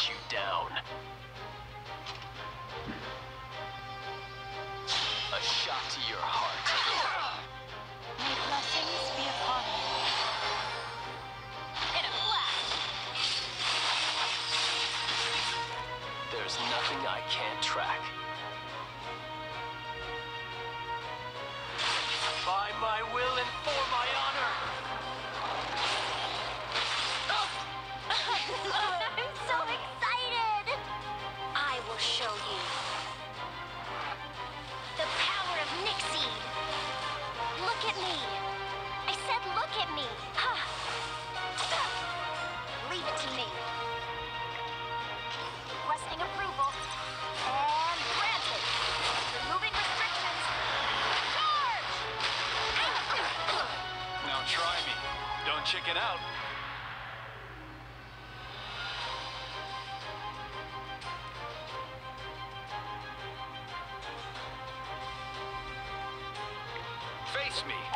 hunt you down. A shot to your heart. May blessings be upon you. In a flash! There's nothing I can't track. By my will and for my honor! I'm so excited! I will show you. The power of Nixie! Look at me! I said look at me! Leave it to me. Requesting approval. And granted. Removing restrictions. Charge! Now try me. Don't chicken out. Face me.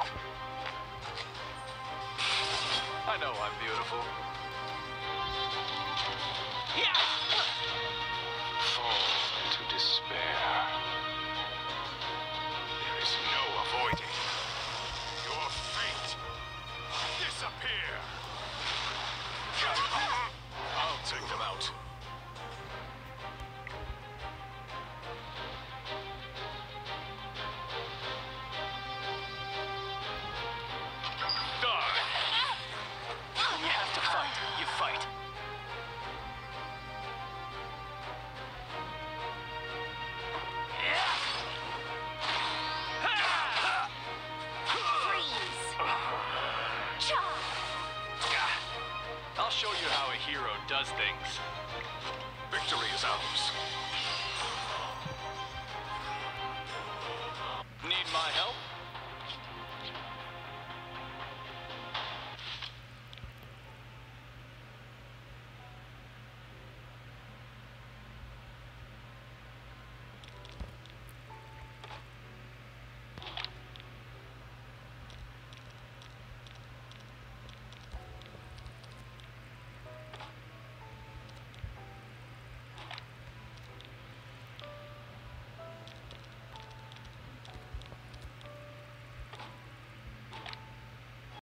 I know I'm beautiful. Yeah! Fall into despair. There is no avoiding your fate. Disappear. I'll take them out. You have to fight. You fight. Freeze! Chop! I'll show you how a hero does things. Victory is ours. Need my help?